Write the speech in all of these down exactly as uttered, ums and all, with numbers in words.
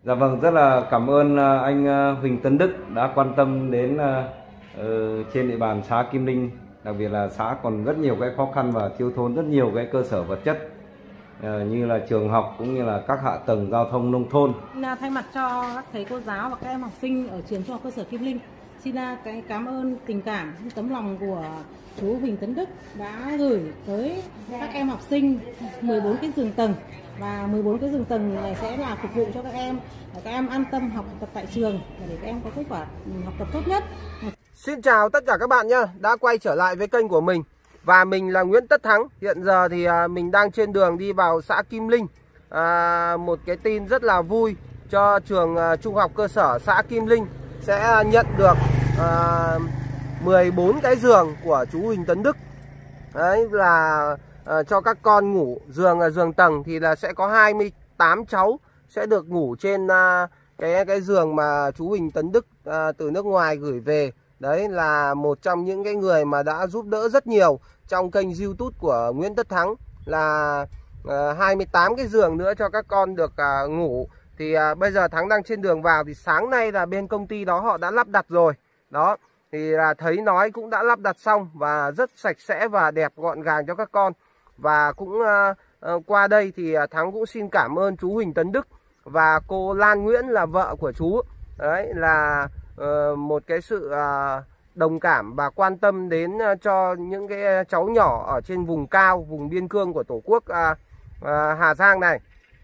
Dạ vâng, rất là cảm ơn à, anh à, Huỳnh Tấn Đức đã quan tâm đến à, ờ, trên địa bàn xã Kim Linh, đặc biệt là xã còn rất nhiều cái khó khăn và thiếu thốn rất nhiều cái cơ sở vật chất à, như là trường học cũng như là các hạ tầng giao thông nông thôn. Là thay mặt cho các thầy cô giáo và các em học sinh ở trường trung học cơ sở Kim Linh, xin cái cảm ơn tình cảm, tấm lòng của chú Huỳnh Tấn Đức đã gửi tới các em học sinh mười bốn cái giường tầng, và mười bốn cái giường tầng này sẽ là phục vụ cho các em để các em an tâm học tập tại trường và để các em có kết quả học tập tốt nhất. Xin chào tất cả các bạn nhé, đã quay trở lại với kênh của mình. Và mình là Nguyễn Tất Thắng. Hiện giờ thì mình đang trên đường đi vào xã Kim Linh. à, Một cái tin rất là vui cho trường trung học cơ sở xã Kim Linh sẽ nhận được à, mười bốn cái giường của chú Huỳnh Tấn Đức. Đấy là à, cho các con ngủ. Giường là giường tầng thì là sẽ có hai mươi tám cháu sẽ được ngủ trên à, cái cái giường mà chú Huỳnh Tấn Đức à, từ nước ngoài gửi về. Đấy là một trong những cái người mà đã giúp đỡ rất nhiều trong kênh YouTube của Nguyễn Tất Thắng, là uh, hai mươi tám cái giường nữa cho các con được uh, ngủ. Thì uh, bây giờ Thắng đang trên đường vào, thì sáng nay là bên công ty đó họ đã lắp đặt rồi. Đó, thì là thấy nói cũng đã lắp đặt xong và rất sạch sẽ và đẹp gọn gàng cho các con. Và cũng uh, uh, qua đây thì uh, Thắng cũng xin cảm ơn chú Huỳnh Tấn Đức và cô Lan Nguyễn là vợ của chú. Đấy là uh, một cái sự uh, đồng cảm và quan tâm đến uh, cho những cái cháu nhỏ ở trên vùng cao, vùng biên cương của Tổ quốc uh, uh, Hà Giang này.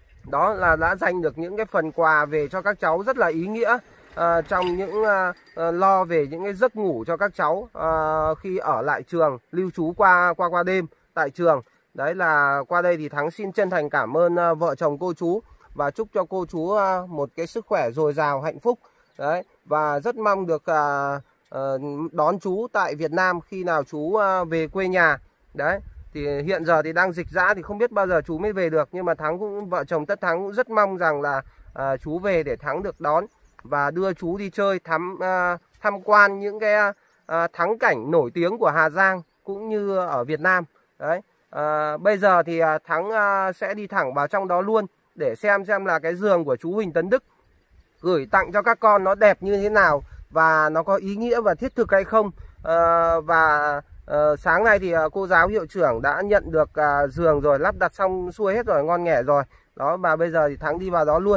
Đó là đã dành được những cái phần quà về cho các cháu rất là ý nghĩa, uh, trong những uh, uh, lo về những cái giấc ngủ cho các cháu uh, khi ở lại trường, lưu trú qua qua qua đêm tại trường. Đấy là qua đây thì Thắng xin chân thành cảm ơn uh, vợ chồng cô chú và chúc cho cô chú uh, một cái sức khỏe dồi dào, hạnh phúc. Đấy, và rất mong được uh, uh, đón chú tại Việt Nam khi nào chú uh, về quê nhà. Đấy, thì hiện giờ thì đang dịch dã thì không biết bao giờ chú mới về được, nhưng mà Thắng cũng, vợ chồng Tất Thắng cũng rất mong rằng là uh, chú về để Thắng được đón và đưa chú đi chơi, thăm uh, tham quan những cái uh, thắng cảnh nổi tiếng của Hà Giang cũng như ở Việt Nam. Đấy, uh, bây giờ thì uh, Thắng uh, sẽ đi thẳng vào trong đó luôn để xem xem là cái giường của chú Huỳnh Tấn Đức gửi tặng cho các con nó đẹp như thế nào và nó có ý nghĩa và thiết thực hay không. À, và à, sáng nay thì cô giáo hiệu trưởng đã nhận được à, giường rồi, lắp đặt xong xuôi hết rồi, ngon nghẻ rồi. Đó, và bây giờ thì Thắng đi vào đó luôn.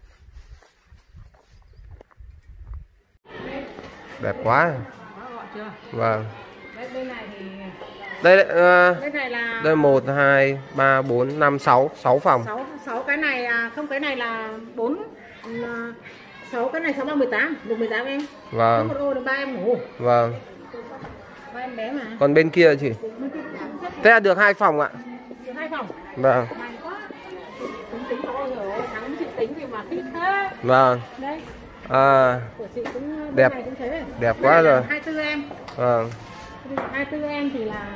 Đẹp quá. Vâng. Bên này thì đây à, bên này là đây một hai ba bốn năm sáu sáu phòng. sáu cái này à, không, cái này là bốn sáu, cái này sáu ba mười tám, được mười tám em. Vâng. Một ô được ba em ngủ. Vâng. Ba em bé mà. Còn bên kia chị? Thế là được hai phòng ạ. Được hai phòng. Vâng. Tính tính thôi rồi, Thắng chị tính thì mà thích thế. Vâng. Đây. À. Của chị cũng đẹp. cũng thế. Đẹp quá rồi. hai mươi tư em. Vâng. hai mươi tư em thì là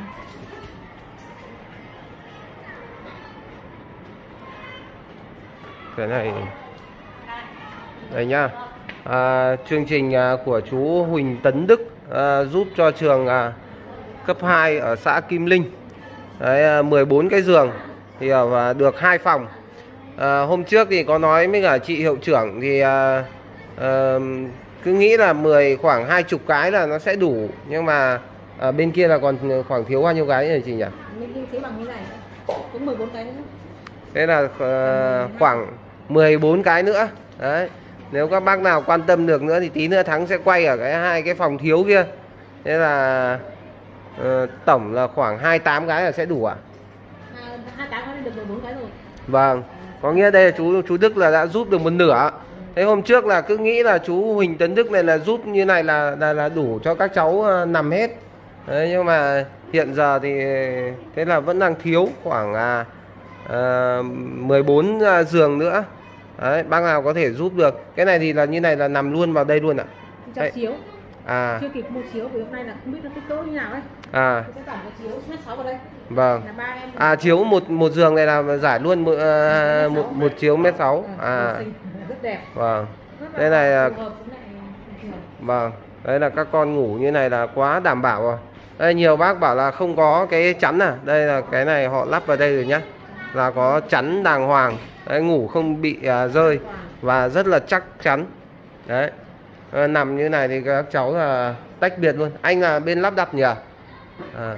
cái này đây nhá. À, chương trình à, của chú Huỳnh Tấn Đức à, giúp cho trường à, cấp hai ở xã Kim Linh. Đấy, à, mười bốn cái giường thì à, được hai phòng. À, hôm trước thì có nói với cả chị hiệu trưởng thì à, à, cứ nghĩ là mười khoảng hai chục cái là nó sẽ đủ, nhưng mà à, bên kia là còn khoảng thiếu bao nhiêu cái nhỉ chị nhỉ? bên kia thế bằng như này cũng mười bốn cái nữa. Thế là uh, khoảng mười bốn cái nữa. Đấy, nếu các bác nào quan tâm được nữa thì tí nữa Thắng sẽ quay ở cái hai cái phòng thiếu kia. Thế là uh, tổng là khoảng hai mươi tám cái là sẽ đủ ạ? À? hai mươi tám cái được mười bốn cái rồi. Vâng, có nghĩa đây là chú chú Đức là đã giúp được một nửa. Thế hôm trước là cứ nghĩ là chú Huỳnh Tấn Đức này là giúp như này là là, là đủ cho các cháu uh, nằm hết. Đấy, nhưng mà hiện giờ thì thế là vẫn đang thiếu khoảng uh, uh, mười bốn giường nữa. Đấy, bác nào có thể giúp được. Cái này thì là như này là nằm luôn vào đây luôn ạ? Trong chiếu. À. Chưa kịp mua chiếu vì hôm nay là không biết nó kích cỡ như nào ấy. À. Cái bản có chiếu mét sáu vào đây. Vâng. Là ba em. À, chiếu một một giường này là giải luôn một uh, một, một chiếu mét sáu. À. Rất đẹp. Vâng. Đây này. Vâng. Đây là các con ngủ như này là quá đảm bảo rồi. Đây nhiều bác bảo là không có cái chắn à. Đây là cái này họ lắp vào đây rồi nhá. Là có chắn đàng hoàng. Đấy, ngủ không bị uh, rơi. và rất là chắc chắn. Đấy, à, nằm như này thì các cháu là tách biệt luôn. Anh là bên lắp đặt nhỉ? À.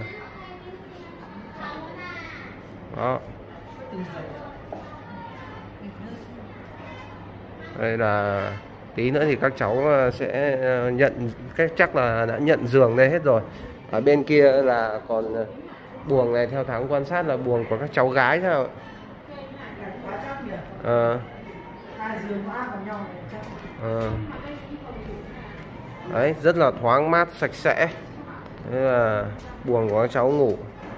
Đó. Đây là tí nữa thì các cháu sẽ nhận, cách chắc là đã nhận giường đây hết rồi. Ở bên kia là còn buồng này, theo Thắng quan sát là buồng của các cháu gái thôi. À. À. Đấy, rất là thoáng mát, sạch sẽ. Đây là buồng của các cháu ngủ.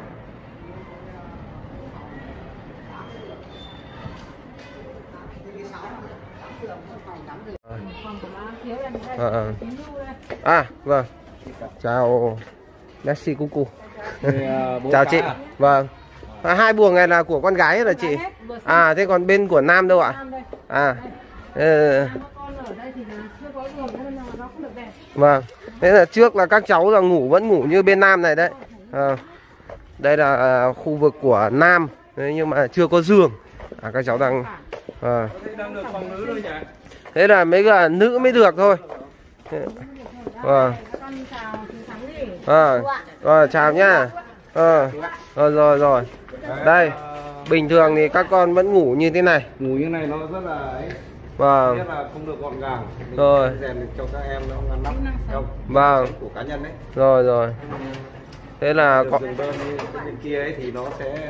À, à. à vâng, chào Messi Cucu. Chào chị. À? Vâng, à, hai buồng này là của con gái hết là chị? À thế còn bên của nam đâu ạ? À ừ. Vâng, thế là trước là các cháu là ngủ vẫn ngủ như bên nam này đấy. À, đây là à, khu vực của nam đấy, nhưng mà chưa có giường. À, các cháu đang à. Thế là mấy cái nữ mới được thôi. Vâng. À, à, chào nhá. À, rồi rồi rồi. Đây, bình thường thì các con vẫn ngủ như thế này. Ngủ như này nó rất là ấy. Vâng. Rất là không được gọn gàng. Mình rồi. Rèn được cho các em nó ngăn nắp theo vâng. của cá nhân đấy. Rồi rồi. Thế là có giường đơn như bên kia ấy thì nó sẽ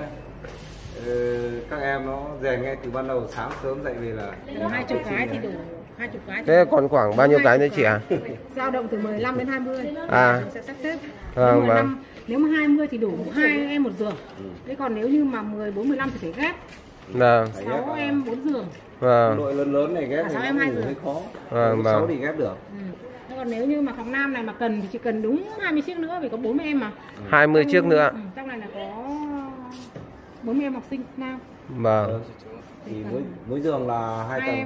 uh, các em nó rèn ngay từ ban đầu, sáng sớm dậy về là hai chục cái thì đủ. hai mươi cái. Thế còn khoảng bao nhiêu cái nữa chị à? Dao động từ mười lăm đến hai mươi. À. Mình sẽ sắp xếp. Vâng, vâng. mười lăm, nếu mà hai mươi thì đủ hai em một giường. Thế còn nếu như mà mười bốn, mười lăm thì phải ghép. Vâng. sáu em bốn giường. Vâng. Đội lớn lớn này ghép à, thì sáu em hai giường. hơi khó. Vâng, sáu vâng. thì ghép được. Ừ. Thế còn nếu như mà phòng nam này mà cần thì chỉ cần đúng hai mươi chiếc nữa vì có bốn mươi em mà. hai mươi chiếc nữa. Ừ, trong này là có bốn mươi em học sinh nam. Vâng. Thì mỗi mỗi giường là hai tầng. Em.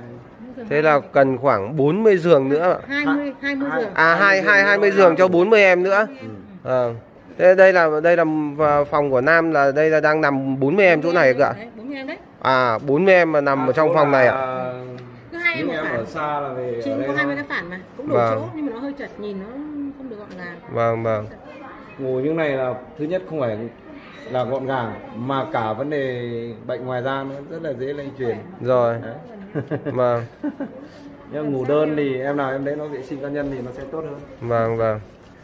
Ừ. Thế là cần khoảng bốn mươi giường nữa. hai mươi hai mươi giường. À hai hai hai mươi giường cho bốn mươi em nữa. Vâng. Thế đây là đây là phòng của nam, là đây là đang nằm bốn mươi em chỗ này cơ ạ? bốn mươi em đấy. À bốn mươi em mà nằm à, ở trong phòng này ạ? Cứ hai em một phản. Ở xa là về Chỉ ở đây có hai mươi thôi. cái phản mà, cũng đủ Vâng. chỗ nhưng mà nó hơi chật, nhìn nó không được gọn gàng. Vâng vâng. Ngủ như này là thứ nhất không phải là gọn gàng mà cả vấn đề bệnh ngoài da nó rất là dễ lây truyền. Rồi. Vâng. Nhưng ngủ đơn thì em nào em đấy nó vệ sinh cá nhân thì nó sẽ tốt hơn. Vâng vâng.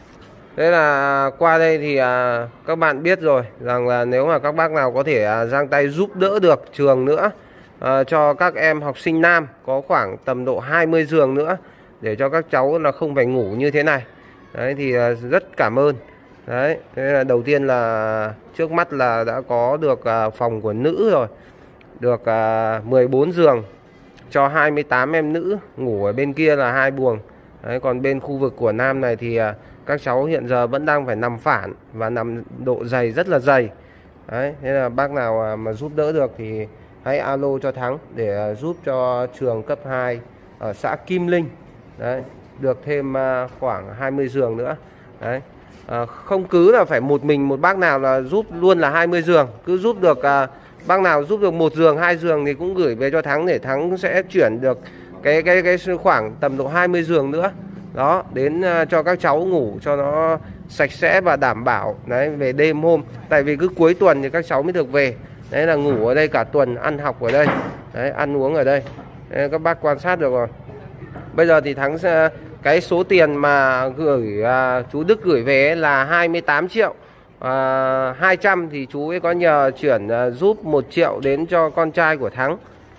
Thế là qua đây thì à, các bạn biết rồi rằng là nếu mà các bác nào có thể à, giang tay giúp đỡ được trường nữa à, cho các em học sinh nam, có khoảng tầm độ hai mươi giường nữa để cho các cháu là không phải ngủ như thế này. Đấy thì à, rất cảm ơn. Đấy, thế là đầu tiên là trước mắt là đã có được à, phòng của nữ rồi, được à, mười bốn giường cho hai mươi tám em nữ ngủ, ở bên kia là hai buồng. Đấy, còn bên khu vực của nam này thì à, các cháu hiện giờ vẫn đang phải nằm phản và nằm độ dày rất là dày. Đấy, thế là bác nào mà giúp đỡ được thì hãy alo cho Thắng để giúp cho trường cấp hai ở xã Kim Linh. Đấy, được thêm khoảng hai mươi giường nữa. Đấy, à, không cứ là phải một mình một bác nào là giúp luôn là hai mươi giường, cứ giúp được à, bác nào giúp được một giường, hai giường thì cũng gửi về cho Thắng để Thắng sẽ chuyển được cái cái cái khoảng tầm độ hai mươi giường nữa. Đó, đến uh, cho các cháu ngủ cho nó sạch sẽ và đảm bảo. Đấy, về đêm hôm, tại vì cứ cuối tuần thì các cháu mới được về. Đấy là ngủ ở đây cả tuần, ăn học ở đây. Đấy, ăn uống ở đây. Đấy, các bác quan sát được rồi. Bây giờ thì Thắng sẽ, cái số tiền mà gửi uh, chú Đức gửi về là hai mươi tám triệu uh, hai trăm, thì chú ấy có nhờ chuyển uh, giúp một triệu đến cho con trai của Thắng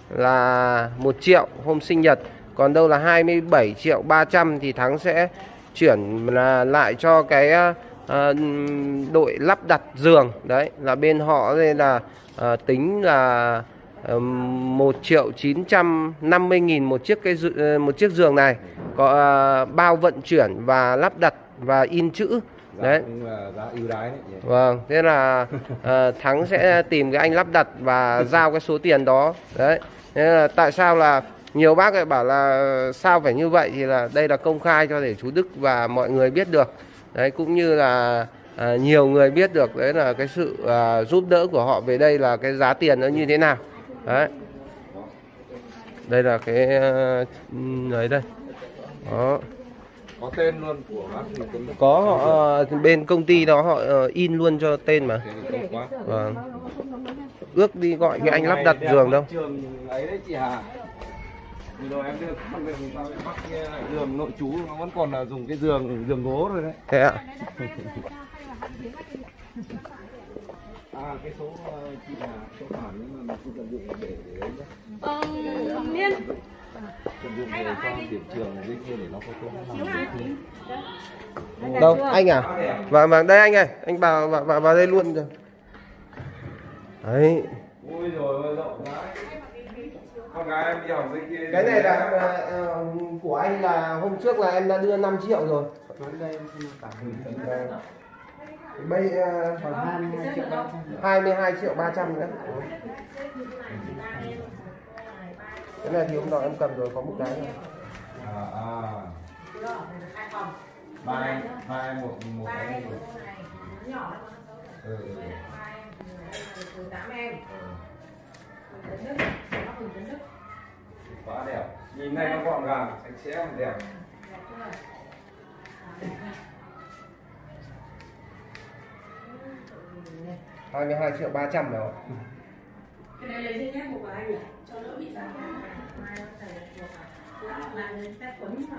là một triệu hôm sinh nhật. Còn đâu là hai mươi bảy triệu ba trăm thì Thắng sẽ chuyển là lại cho cái uh, đội lắp đặt giường. Đấy là bên họ đây là uh, tính là uh, một triệu chín trăm năm mươi nghìn một chiếc cái uh, một chiếc giường này, có uh, bao vận chuyển và lắp đặt và in chữ. Đấy. Giá ưu đãi đấy. Vâng, thế là uh, Thắng sẽ tìm cái anh lắp đặt và giao cái số tiền đó. Đấy. Thế là tại sao là nhiều bác lại bảo là sao phải như vậy, thì là đây là công khai cho để chú Đức và mọi người biết được. Đấy, cũng như là à, nhiều người biết được đấy là cái sự à, giúp đỡ của họ về đây là cái giá tiền nó như thế nào. Đấy. Đây là cái ấy đây. Đó. Có tên luôn của bác Huỳnh Tấn Đức. Có họ uh, bên công ty đó họ uh, in luôn cho tên mà. Vâng. Ước đi gọi cái anh lắp đặt giường đâu. Trường ấy đấy chị Hà. Vừa rồi em đưa con về mình vào bắt cái giường nội trú nó vẫn còn là dùng cái giường giường gỗ rồi đấy. Thế ạ. À cái số chị Hà số khoản nhưng mà mình cần dụng để để đấy nhé. Ờ, Liên. Cần dụng để cho điểm trường dưới kia để nó có tốt. Đâu anh à? Vâng vâng đây anh ơi, anh vào vào vào, vào đây luôn rồi. Đấy. Ôi rồi rộng quá. Con gái em đi học dưới kia. Cái này là uh, của anh là hôm trước là em đã đưa năm triệu rồi. Bây uh, hai mươi hai triệu ba trăm nữa. Cái này thì hôm nọ em cầm rồi, có một cái rồi. À à. Ba em, ba em một một cái rồi. Ừ. Quá đẹp, nhìn này nó gọn gàng, sạch sẽ và đẹp. hai mươi hai triệu ba trăm rồi. Cái này lấy giấy phép của anh nhỉ? Cho đỡ bị giá. Là phép quấn mà.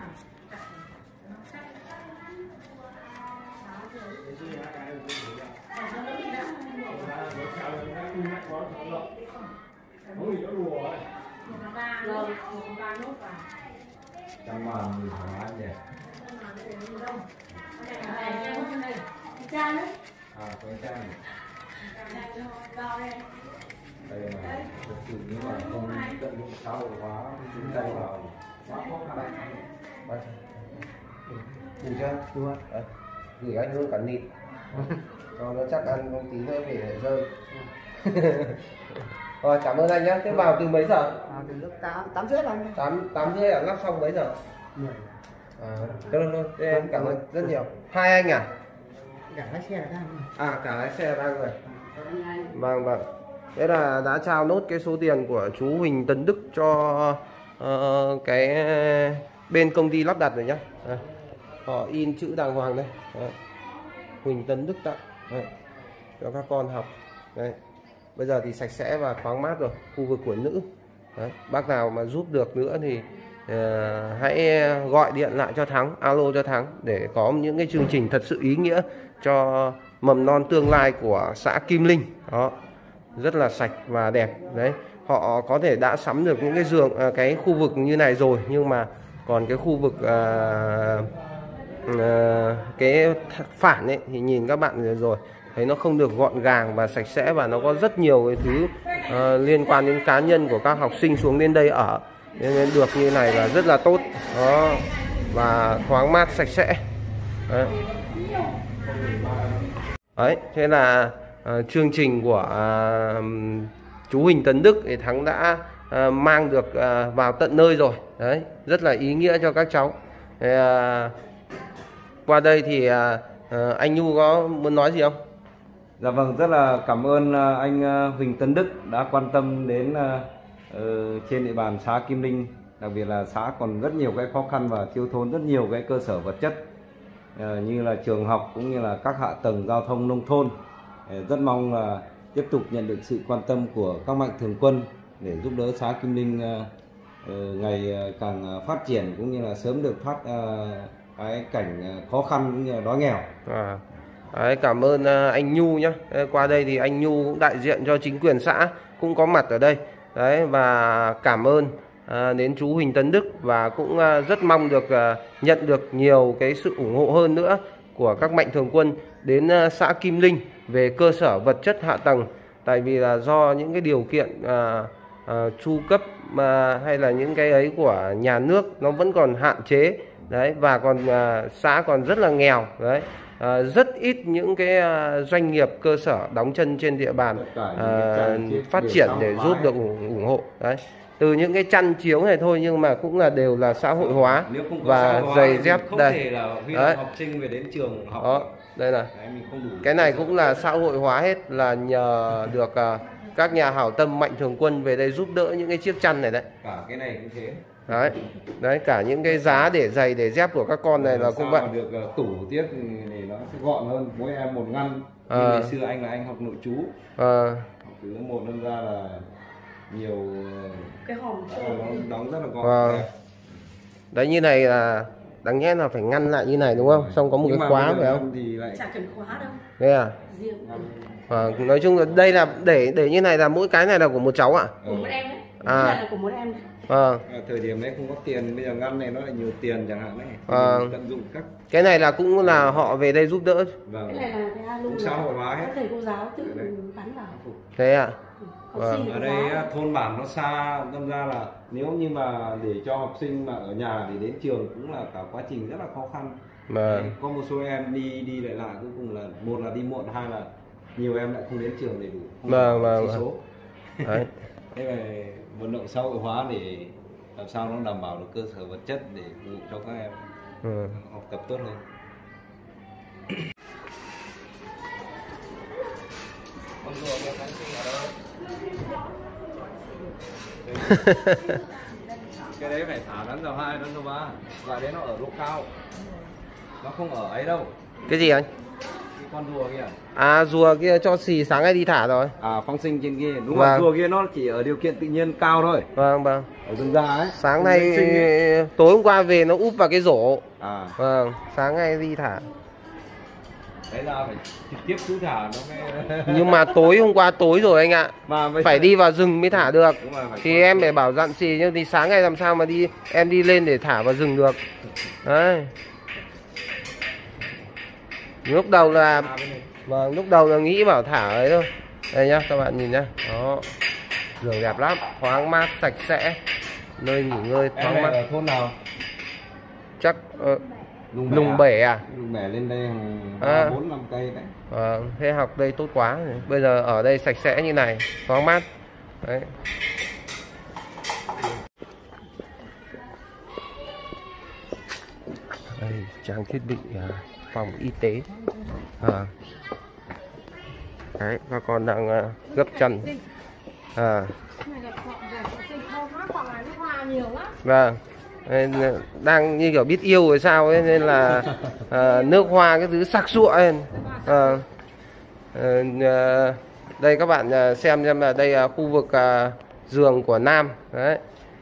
Trong màn mình thoải mái đẹp. À, cái trang này. Đây là thực sự như là không tận dụng sâu quá, chúng tay vào quá khó khăn. Đủ chưa? Đủ ạ. Gửi anh luôn cả nịt. Cho nó chắc ăn một tí nữa về để rơi. Rồi cảm ơn anh nhé. Thế vào từ mấy giờ? À, từ lúc tám tám rưỡi anh. Tám tám rưỡi là lắp xong mấy giờ? Mười. À, thôi thôi, em cảm ơn rất nhiều. Hai anh à? Cả lái xe đang. À cả lái xe đang rồi. Vâng vâng. Thế là đã trao nốt cái số tiền của chú Huỳnh Tấn Đức cho uh, cái bên công ty lắp đặt rồi nhá. À, họ in chữ đàng hoàng đây. Đấy. Huỳnh Tấn Đức tặng cho các con học. Đấy. Bây giờ thì sạch sẽ và thoáng mát rồi, khu vực của nữ. Đấy. Bác nào mà giúp được nữa thì uh, hãy gọi điện lại cho Thắng, alo cho Thắng để có những cái chương trình thật sự ý nghĩa cho mầm non tương lai của xã Kim Linh. Đó, rất là sạch và đẹp. Đấy, họ có thể đã sắm được những cái giường, uh, cái khu vực như này rồi, nhưng mà còn cái khu vực uh, uh, cái phản ấy thì nhìn các bạn rồi thấy nó không được gọn gàng và sạch sẽ, và nó có rất nhiều cái thứ uh, liên quan đến cá nhân của các học sinh xuống đến đây ở, nên được như này là rất là tốt. Đó, và thoáng mát sạch sẽ. Đấy, Đấy thế là uh, chương trình của uh, chú Huỳnh Tấn Đức thì Thắng đã uh, mang được uh, vào tận nơi rồi. Đấy, rất là ý nghĩa cho các cháu. Thế, uh, qua đây thì uh, uh, anh Nhu có muốn nói gì không? Dạ vâng, rất là cảm ơn anh Huỳnh Tấn Đức đã quan tâm đến uh, trên địa bàn xã Kim Linh, đặc biệt là xã còn rất nhiều cái khó khăn và thiếu thốn rất nhiều cái cơ sở vật chất uh, như là trường học cũng như là các hạ tầng giao thông nông thôn. Uh, rất mong là uh, tiếp tục nhận được sự quan tâm của các mạnh thường quân để giúp đỡ xã Kim Linh uh, uh, ngày càng phát triển, cũng như là sớm được thoát uh, cái cảnh khó khăn cũng như là đói nghèo. À. Đấy, cảm ơn anh Nhu nhé. Qua đây thì anh Nhu cũng đại diện cho chính quyền xã cũng có mặt ở đây. Đấy, và cảm ơn à, đến chú Huỳnh Tấn Đức, và cũng à, rất mong được à, nhận được nhiều cái sự ủng hộ hơn nữa của các mạnh thường quân đến à, xã Kim Linh về cơ sở vật chất hạ tầng. Tại vì là do những cái điều kiện à, à, chu cấp mà hay là những cái ấy của nhà nước nó vẫn còn hạn chế. Đấy, và còn à, xã còn rất là nghèo. Đấy. À, rất ít những cái uh, doanh nghiệp cơ sở đóng chân trên địa bàn uh, phát triển để giúp được ủng, ủng hộ. Đấy, từ những cái chăn chiếu này thôi, nhưng mà cũng là đều là xã hội hóa. Nếu không có và xã hội hóa giày thì dép không đây. thể là huy Đấy. động học sinh về đến trường học. Đó, đây này. Đấy, mình không đủ. Cái này cũng là xã hội hóa hết, là nhờ được uh, các nhà hảo tâm Mạnh Thường Quân về đây giúp đỡ những cái chiếc chăn này đấy. Cả cái này cũng thế. Đấy, đấy cả những cái giá để giày để dép của các con này là cũng vậy. Được uh, tủ tiết thì nó sẽ gọn hơn, mỗi em một ngăn. À. Ngày xưa anh là anh học nội trú, À. học từ lớp một năm ra là nhiều Cái hòm đóng, đóng rất là gọn. Wow. Đẹp. Đấy, như này là đáng nhẽ là phải ngăn lại như này đúng không? Xong có một Nhưng cái mà khóa bây giờ phải ngăn không? thì lại chả cần khóa đâu, Đây à? riêng À, nói chung là đây là để để như này là mỗi cái này là của một cháu ạ? của một em đấy. À. Cái này là của một em đấy. Vâng. à, thời điểm đấy không có tiền, bây giờ ngăn này nó lại nhiều tiền chẳng hạn đấy. À. Mình tận dụng các Cái này là cũng là họ về đây giúp đỡ. vâng. Cái này là cái alo Xã hội hóa hết. các thầy cô giáo tự bán vào. Thế ạ? Học Vâng. sinh thì Ở có đây giá. á, thôn bản nó xa, đâm ra là nếu như mà để cho học sinh mà ở nhà thì đến trường cũng là cả quá trình rất là khó khăn. Mà Đấy, có một số em đi đi lại lại cuối cùng là một là đi muộn, hai là nhiều em lại không đến trường đầy đủ, không Vâng, có vâng, chỉ số. đấy. Thế là vận động xã hội hóa để làm sao nó đảm bảo được cơ sở vật chất để phục vụ cho các em Ừ. học tập tốt hơn. Con rùa kia kháng sinh ở đâu? Cái đấy phải thả rắn dầu hai, rắn dầu ba. Loại đấy nó ở độ cao, nó không ở ấy đâu. Cái gì anh? Cái con rùa kia. À, rùa kia cho xì sáng nay đi thả rồi. À, phóng sinh trên kia. Đúng Vâng. rồi, rùa kia nó chỉ ở điều kiện tự nhiên cao thôi. Vâng, vâng. Ở rừng già ấy. Sáng Rừng nay sinh ấy. tối hôm qua về nó úp vào cái rổ. À, Vâng, sáng nay đi thả. đấy ra phải trực tiếp cứ thả nó mới. Nhưng mà tối hôm qua tối rồi anh ạ. Mà bây Phải giờ- đi vào rừng mới thả được. Đúng rồi, phải Thì có- em phải bảo dặn xì, nhưng thì sáng ngày làm sao mà đi em đi lên để thả vào rừng được. Đấy. Lúc đầu là À, bên này. vâng, lúc đầu là nghĩ bảo thả ấy thôi. Đây nhá, các bạn nhìn nhá. Đó. Rừng đẹp lắm, thoáng mát, sạch sẽ. Nơi nghỉ ngơi Em thoáng này mát. ở thôn nào? Chắc ờ, Lùng Lùng Bể à? Lùng Bể lên đây À. bốn năm cây đấy. Vâng, thế học đây tốt quá. Bây giờ ở đây sạch sẽ như này, thoáng mát. Đấy. Đây, trang thiết bị à, phòng y tế. À. Đấy, các con đang à, gấp chân. À. Vâng. Nên, à, đang như kiểu biết yêu rồi sao ấy, nên là à, nước hoa cái thứ sặc sụa lên. À. À, à, đây các bạn à, xem xem là đây là khu vực à, giường của Nam. Đấy.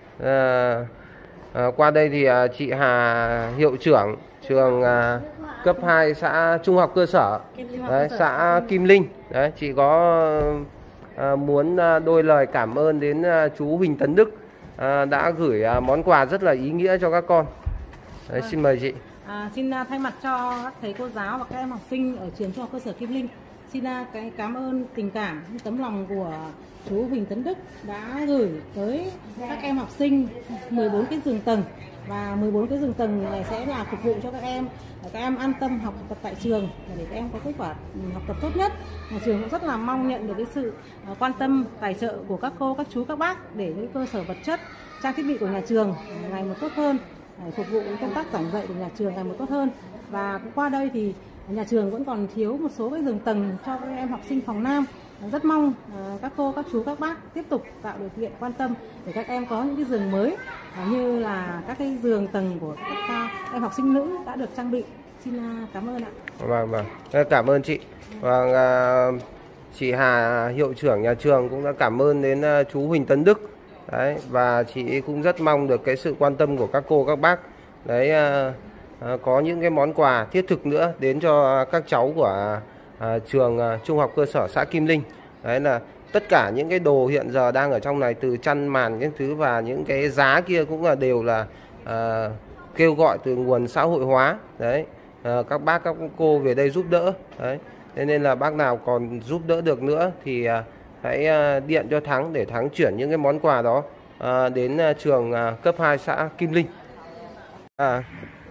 À, à, qua đây thì à, chị Hà hiệu trưởng trường à, cấp hai xã trung học cơ sở, đấy, xã Kim Linh. Đấy, chị có à, muốn à, đôi lời cảm ơn đến à, chú Huỳnh Tấn Đức à, đã gửi à, món quà rất là ý nghĩa cho các con. Đấy, xin mời chị. À, xin à, thay mặt cho các thầy cô giáo và các em học sinh ở trường trung học cơ sở Kim Linh, xin à, cái cảm ơn tình cảm, tấm lòng của chú Huỳnh Tấn Đức đã gửi tới các em học sinh mười bốn cái giường tầng, và mười bốn cái giường tầng này sẽ là phục vụ cho các em để các em an tâm học tập tại trường và để các em có kết quả học tập tốt nhất. Nhà trường cũng rất là mong nhận được cái sự à, quan tâm tài trợ của các cô, các chú, các bác để cái cơ sở vật chất, trang thiết bị của nhà trường ngày một tốt hơn, để phục vụ công tác giảng dạy của nhà trường ngày một tốt hơn. Và qua đây thì nhà trường vẫn còn thiếu một số cái giường tầng cho các em học sinh phòng Nam. Rất mong uh, các cô, các chú, các bác tiếp tục tạo điều kiện quan tâm để các em có những cái giường mới, uh, như là các cái giường tầng của các uh, em học sinh nữ đã được trang bị. Xin uh, cảm ơn ạ. Vâng, vâng. Cảm ơn chị. Vâng, à, chị Hà hiệu trưởng nhà trường cũng đã cảm ơn đến à, chú Huỳnh Tấn Đức. Đấy, và chị cũng rất mong được cái sự quan tâm của các cô, các bác. Đấy, à, à, có những cái món quà thiết thực nữa đến cho các cháu của à, trường à, trung học cơ sở xã Kim Linh. Đấy là tất cả những cái đồ hiện giờ đang ở trong này, từ chăn màn những thứ và những cái giá kia cũng là đều là à, kêu gọi từ nguồn xã hội hóa. Đấy, à, các bác các cô về đây giúp đỡ. Đấy, thế nên là bác nào còn giúp đỡ được nữa thì à, hãy à, điện cho Thắng để Thắng chuyển những cái món quà đó à, đến à, trường à, cấp hai xã Kim Linh. À,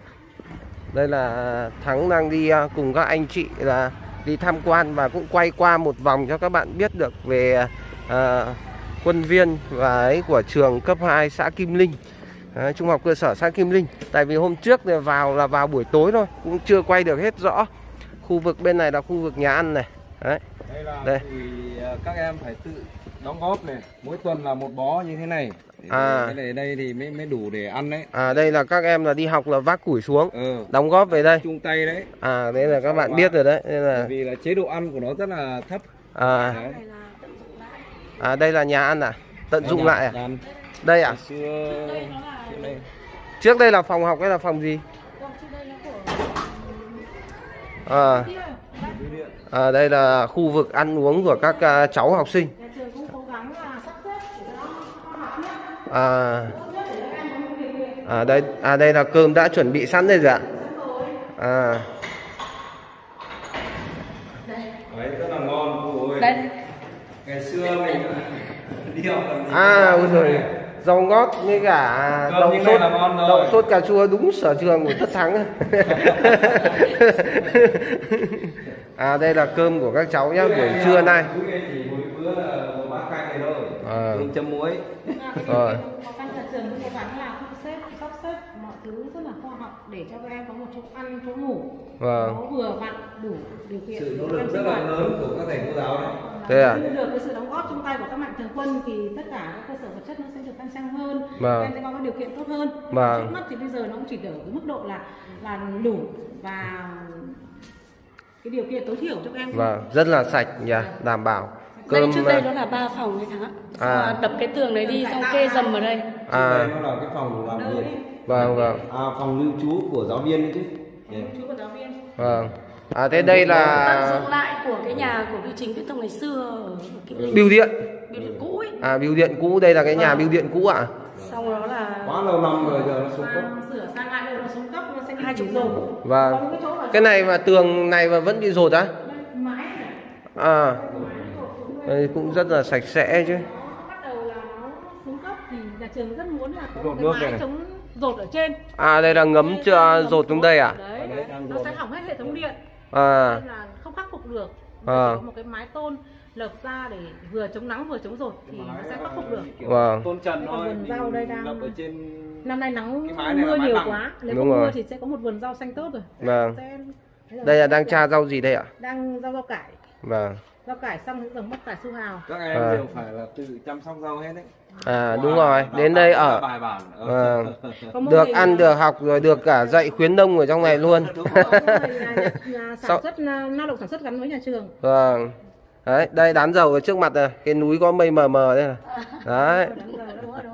đây là Thắng đang đi à, cùng các anh chị là đi tham quan và cũng quay qua một vòng cho các bạn biết được về à, quân viên và ấy của trường cấp hai xã Kim Linh, đấy, trung học cơ sở xã Kim Linh. Tại vì hôm trước thì vào là vào buổi tối thôi, cũng chưa quay được hết rõ. Khu vực bên này là khu vực nhà ăn này. Đấy. Đây là Đây. Thì các em phải tự đóng góp này, mỗi tuần là một bó như thế này. Để À. cái này đây thì mới mới đủ để ăn đấy. À đây là các em là đi học là vác củi xuống, Ừ. đóng góp về đây. Chung tay đấy. À đấy là các bạn biết rồi đấy. Đây Bởi là vì là chế độ ăn của nó rất là thấp. à, Đấy. à đây là nhà ăn à? Tận Đây dụng là lại à? đàn- Đây à? Ngày xưa trước đây. Trước đây là phòng học hay là phòng gì? À, à đây là khu vực ăn uống của các à, cháu học sinh. Nhà trường cũng cố gắng là sắp xếp để cho nó học nhất. À, à đây à đây là cơm đã chuẩn bị sẵn đây rồi ạ. À, Đấy rất là ngon cô ơi. Đây. Ngày xưa mình đi học làm gì à có ôi cái rồi này. rau ngót với cả Cơm đậu như này sốt là ngon rồi. đậu sốt cà chua đúng sở trường của Tất Thắng. À đây là cơm của các cháu nhá, buổi trưa nay. Mỗi ngày chỉ một bữa là một bát canh này thôi. À. Cơm chấm muối. Rồi. Khó khăn nhà trường cũng cố gắng là sắp xếp sắp xếp mọi thứ rất là khoa học để cho các em có một chỗ ăn chỗ ngủ. Vâng. Nó vừa vặn đủ điều kiện. Sự để nỗ các em lực rất sinh là hoạt. lớn của các thầy cô giáo đấy. Thế à? Nếu được cái sự đóng góp chung tay của các mạnh thường quân thì tất cả các cơ sở vật chất nó sẽ được khang trang hơn, Vâng. các em sẽ có cái điều kiện tốt hơn. Vâng. Trước mắt thì bây giờ nó cũng chỉ ở cái mức độ là là đủ và cái điều kiện tối thiểu cho các em. Vâng, rất là sạch nhỉ, đảm bảo. Đây Cơm trước đây đó là ba phòng đấy thằng ạ. Sau À. à. đập cái tường đấy đi xong kê dầm ở đây. à Đây nó là cái phòng làm việc. vâng vâng À, phòng lưu trú của giáo viên đấy chứ. Đấy. Chú của giáo viên. vâng. À thế đây Tận là dụng lại của cái nhà của bưu chính viễn thông ngày xưa ở Kim Linh. bưu điện. Bưu điện cũ ấy. À bưu điện cũ, đây là cái nhà bưu điện cũ ạ. Xong đó là Quá lâu năm rồi giờ nó xuống cấp. Sang sửa sang lại rồi nó xuống cấp nó sẽ bị hai chục hủy rồi. rồi. Vâng. Có những cái chỗ mà Cái này mà tường này mà vẫn bị dột á? mái này, À, mái cột xuống đây cũng rất là sạch sẽ chứ. nó bắt đầu là nó xuống cấp thì nhà trường rất muốn là có Dột cái nước mái đây này. chống dột ở trên. À đây là ngấm chưa dột xuống đây à? Đấy, Đấy, đang nó dột. sẽ hỏng hết hệ thống điện À, nên là không khắc phục được. Vâng. Chỉ có một cái mái tôn lợp ra để vừa chống nắng vừa chống dột thì nó sẽ khắc phục được. Kiểu Vâng. tôn trần Còn thôi. vườn rau đây đang- Lập ở trên. Năm nay nắng Cái mái này là mưa mái nhiều bằng. quá, nếu Đúng không rồi. mưa thì sẽ có một vườn rau xanh tốt rồi. Vâng. Sẽ- Đây là đang tra rau gì đây ạ? đang rau rau cải, Vâng. rau cải xong những dòng bắp cải su hào. Các em À. đều phải là tự chăm sóc rau hết đấy. À đúng Wow, rồi, đào đến tạo đây rất là ở bài bản. Ờ. Vâng. Có mô được hình- ăn được học rồi được cả dạy khuyến nông ở trong này luôn. Đúng có mô hình là nhà, nhà Sau- sản xuất à, lao động sản xuất gắn với nhà trường. Vâng. Đấy, đây đám dầu ở trước mặt này, cái núi có mây mờ mờ đây này. Đấy. đúng rồi, đúng rồi.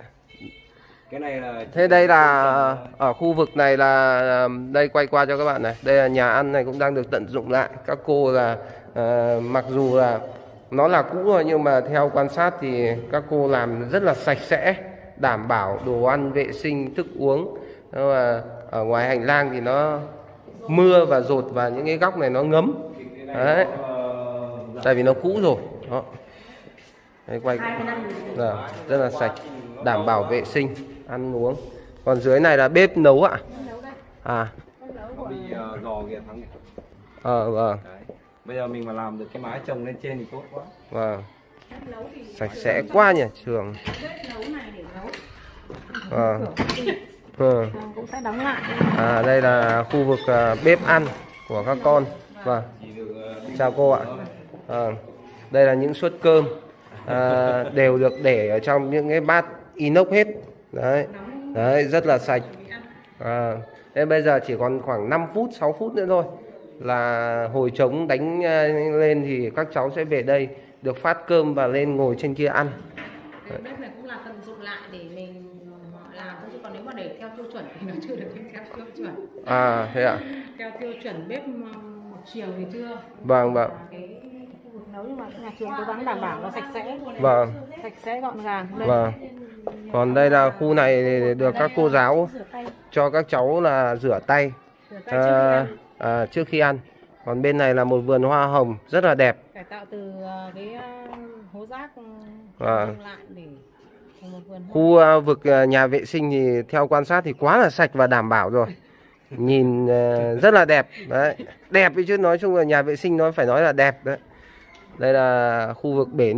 Cái này là Thế đây là ở khu vực này là đây quay qua cho các bạn này. Đây là nhà ăn này cũng đang được tận dụng lại. Các cô là à, mặc dù là nó là cũ rồi nhưng mà theo quan sát thì các cô làm rất là sạch sẽ, đảm bảo đồ ăn vệ sinh, thức uống. Nhưng mà ở ngoài hành lang thì nó mưa và dột và những cái góc này nó ngấm. Đấy. Tại vì nó cũ rồi. Đó. Đây quay. Rồi, rất là sạch, đảm bảo vệ sinh, ăn uống. Còn dưới này là bếp nấu ạ. À. nó bị uh, gò kìa thắng kìa. Ờ vâng. Đấy. Bây giờ mình mà làm được cái mái trồng lên trên thì tốt quá. Vâng. Sạch sẽ quá nhỉ trường. Bếp nấu này để nấu. Vâng. Cửa Ừ. cũng sẽ đóng lại. À đây là khu vực à, bếp ăn của các con. Vâng. Chỉ được uh, Chào cô ạ. Vâng. Đây là những suất cơm à, đều được để ở trong những cái bát inox hết. Đấy. Đấy rất là sạch. À, thế bây giờ chỉ còn khoảng năm phút, sáu phút nữa thôi là hồi trống đánh à, lên thì các cháu sẽ về đây được phát cơm và lên ngồi trên kia ăn. Cái bếp này cũng là tận dụng lại để mình làm thôi, chứ còn nếu mà để theo tiêu chuẩn thì nó chưa được theo tiêu chuẩn. À thế ạ. Theo tiêu chuẩn bếp một chiều thì chưa. Vâng vâng. Cái khu vực nấu nhưng mà nhà trường cố gắng đảm bảo nó sạch sẽ. Vâng. Sạch sẽ gọn gàng. Đây. Vâng. Còn đây là khu này thì được các cô giáo cho các cháu là rửa tay Rửa tay trước khi à, ăn. à, trước khi ăn. Còn bên này là một vườn hoa hồng rất là đẹp. Cải tạo từ ờ, cái ờ, hố rác Vâng. lại để thành một vườn hoa. Khu à, vực à, nhà vệ sinh thì theo quan sát thì quá là sạch và đảm bảo rồi. Nhìn à, rất là đẹp. Đấy. Đẹp ấy chứ, nói chung là nhà vệ sinh nó phải nói là đẹp đấy. Đây là khu vực bể nước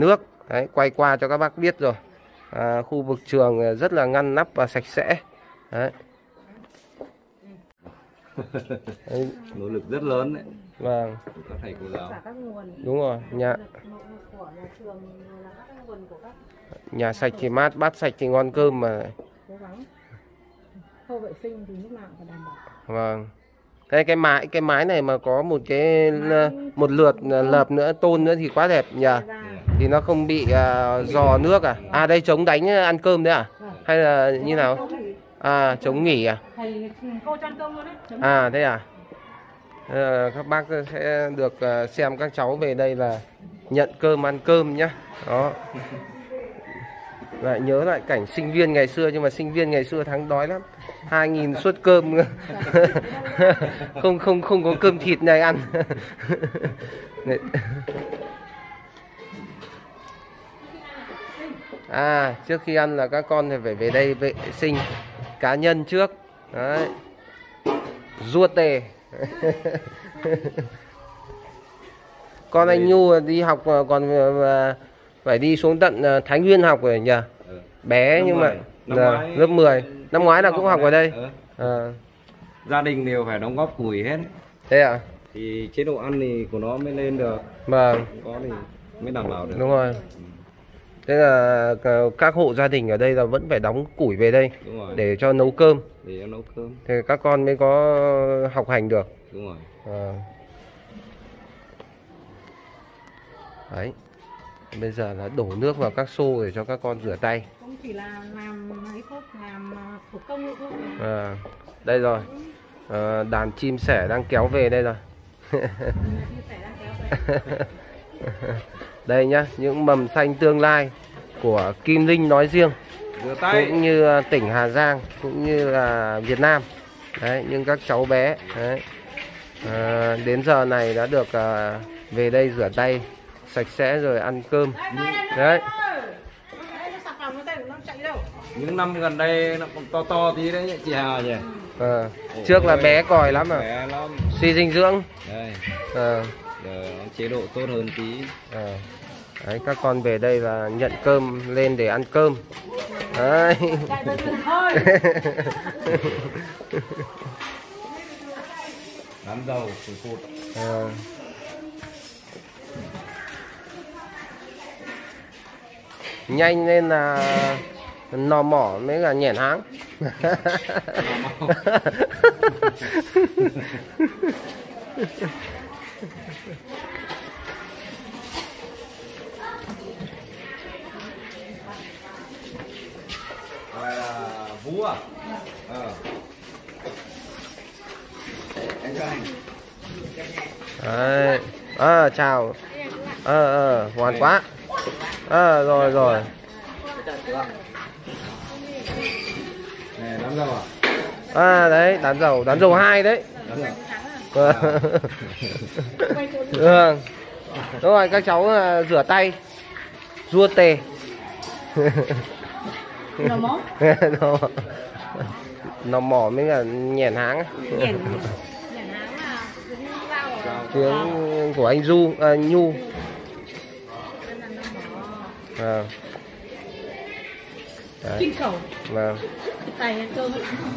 Đấy, quay qua cho các bác biết rồi. À, khu vực trường rất là ngăn nắp và sạch sẽ. Đấy. Đấy. Nỗ lực rất lớn đấy. Vâng. Của các thầy cô giáo. Cả các nguồn. Đúng rồi, nhà Của nhà trường là các nguồn của các nhà sạch thì mát, bát sạch thì ngon cơm mà. cố gắng. Khâu vệ sinh thì lúc nào phải đảm bảo. Vâng. Cái cái mái cái mái này mà có một cái một lượt lợp nữa, tôn nữa thì quá đẹp nhỉ. Thì nó không bị uh, giò nước à? À đây chống đánh ăn cơm đấy à? Hay là như nào? À chống nghỉ à? Thầy cô cho ăn cơm luôn đấy. À thế à? À, các bác sẽ được uh, xem các cháu về đây là nhận cơm ăn cơm nhá. Đó. Lại nhớ lại cảnh sinh viên ngày xưa, nhưng mà sinh viên ngày xưa thắng đói lắm. hai nghìn suất cơm. không không không có cơm thịt này ăn. À, trước khi ăn là các con thì phải về đây vệ sinh cá nhân trước. Đấy. Rua tề. Con anh Nhu đi học còn phải đi xuống tận Thái Nguyên học rồi nhỉ? Ừ. Bé Năm nhưng mười. mà Năm là ngoái- lớp mười. Năm ngoái là cũng học ở đây. Ừ. À, Gia đình đều phải đóng góp củi hết ấy. thế à? Thì chế độ ăn thì của nó mới lên được, Vâng, không có thì mới đảm bảo được. đúng rồi. Thế là các hộ gia đình ở đây là vẫn phải đóng củi về đây Đúng rồi. để cho nấu cơm. Để cho nấu cơm. Thì các con mới có học hành được. Đúng rồi. À. Đấy. Bây giờ là đổ nước vào các xô để cho các con rửa tay. Không chỉ là làm ấy thôi, làm thủ công thôi. À, đây rồi. À, đàn chim sẻ đang kéo về đây rồi. Chia sẻ đang kéo về. Đây nhá, những mầm xanh tương lai của Kim Linh nói riêng, Rửa tay. cũng như tỉnh Hà Giang, cũng như là Việt Nam. Đấy, nhưng các cháu bé đấy, à, đến giờ này đã được à, về đây rửa tay sạch sẽ rồi ăn cơm. Đấy. Những năm gần đây nó còn to to tí đấy nhỉ, chị Hà nhỉ. À, trước là bé còi lắm à, Bé lắm. suy dinh dưỡng. Đây, À, giờ nó chế độ tốt hơn tí. à. Đấy, các con về đây là nhận cơm lên để ăn cơm. Đấy. Làm dầu phun phụt. À. Nhanh nên là nò mỏ mới là nhẻn háng. Đây là vú à? Ờ. Anh cho anh. Đấy. À, chào. Ờ ờ ngoan quá. À, rồi rồi. Này, đám dầu à? À đấy, đán dầu, đán dầu hai đấy. Đám dầu. Vâng. Đúng rồi, các cháu uh, rửa tay, rua tề. Nò mỏ. nó, nó mỏ mới là nhẻn háng. Nhẻn nhẻn háng là tiếng dao rồi. Tiếng của anh Du, à, Nhu. Đây là nò mỏ. À. Đấy. Kinh khẩu. Vâng. Tay ăn cơm.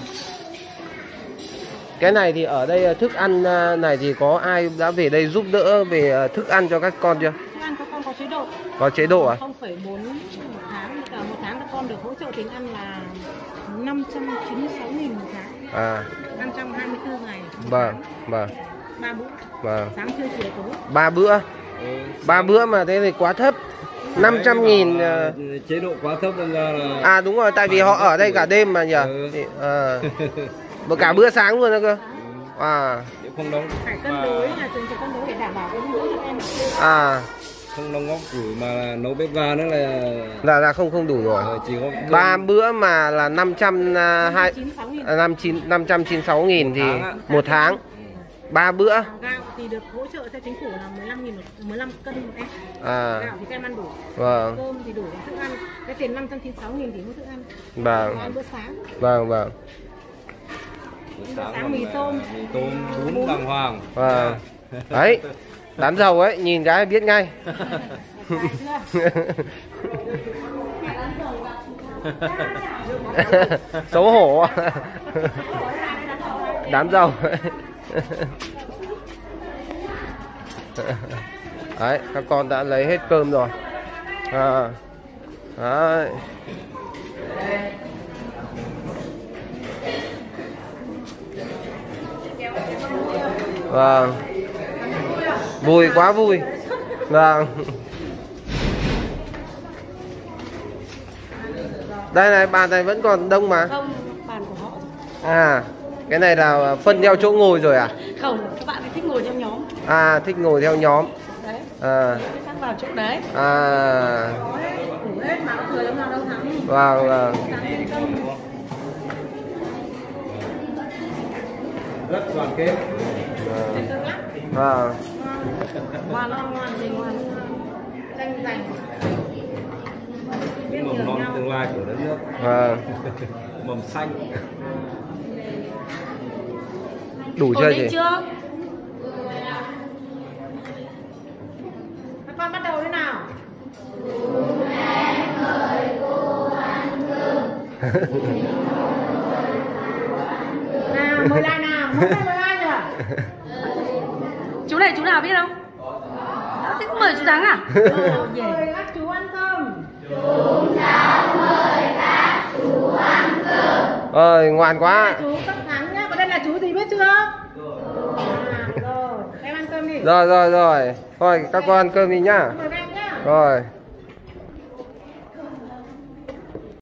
Cái này thì ở đây thức ăn này thì có ai đã về đây giúp đỡ về thức ăn cho các con chưa? Thức ăn các con có chế độ. Có chế độ à? không phẩy bốn một tháng, cả một tháng các con được hỗ trợ tiền ăn là năm trăm chín mươi sáu nghìn một tháng. À. năm trăm hai mươi tư ngày. Vâng, vâng. ba bữa. Vâng. Sáng trưa chiều tối. Ba bữa. Ừ. Ba bữa mà thế thì quá thấp. năm trăm nghìn. Chế độ quá thấp nên ra là. À đúng rồi, tại vì họ ở đây cả đêm mà nhỉ. Ừ. Thì, à, cả bữa sáng luôn đó cơ. À. Nếu không đóng Phải cân mà đối, là trường sẽ cân đối để đảm bảo cái bữa cho em. À. không đóng góp củi mà nấu bếp ga nữa là Là là không không đủ rồi. Ờ, chỉ có Ba bữa mà là năm trăm hai chín mươi sáu nghìn. năm chín năm trăm chín mươi sáu nghìn thì tháng ạ. một tháng. Ba bữa. Gạo thì được hỗ trợ theo chính phủ là mười lăm nghìn một mười lăm cân một em. À. Gạo thì các em ăn đủ. Vâng. Cơm thì đủ thức ăn. Cái tiền năm trăm chín mươi sáu nghìn thì mua thức ăn. Vâng. Ăn bữa sáng. Vâng vâng. buổi sáng còn mì là tôm. mì tôm bún đàng hoàng. Vâng. Đấy. Đán dầu ấy, nhìn cái biết ngay. Xấu hổ. Đám dâu. Đấy, các con đã lấy hết cơm rồi. À, đấy. Vâng. Vui, quá vui. Vâng. Đây này, bàn này vẫn còn đông mà. Không, bàn của họ. À, cái này là phân theo chỗ ngồi rồi à? Không, các bạn ấy thích ngồi theo nhóm. À, thích ngồi theo nhóm. Đấy. À. Các vào chỗ đấy. À. Đủ hết mà người lúc nào đâu thắng. Vâng, vâng. Rất đoàn kết. Vâng. Ngoan ngoan ngoan gì ngoan. Tranh giành. Biết Mầm nhường non nhau. tương lai của đất nước. Vâng. Mầm xanh. Đủ chưa chị? Chưa? Các con bắt đầu thế nào? Nào, mời lại nào, mời lại mời lại nhỉ? Chú này chú nào biết không? Đó, thế cũng mời chú Thắng à? Ờ, mời các chú ăn cơm. Ơi, ngoan quá. Chú Tất Thắng nhá, còn đây là chú gì biết chưa? À, rồi, em ăn cơm đi. Rồi, rồi, rồi. Thôi, các con ăn cơm đi nhá. Mời các em nhá. Rồi.